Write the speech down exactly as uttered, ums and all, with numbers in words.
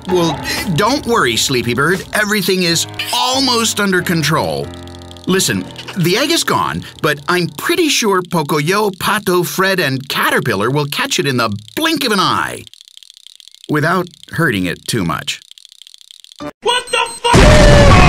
Well, don't worry, Sleepy Bird. Everything is almost under control. Listen, the egg is gone, but I'm pretty sure Pocoyo, Pato, Fred, and Caterpillar will catch it in the blink of an eye. Without hurting it too much. What the fuck?